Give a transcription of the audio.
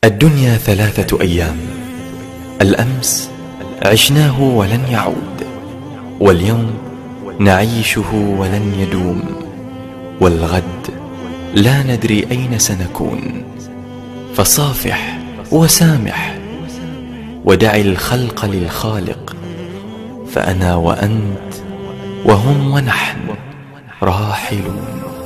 الدنيا 3 أيام، الأمس عشناه ولن يعود، واليوم نعيشه ولن يدوم، والغد لا ندري أين سنكون. فصافح وسامح ودع الخلق للخالق، فأنا وأنت وهم ونحن راحلون.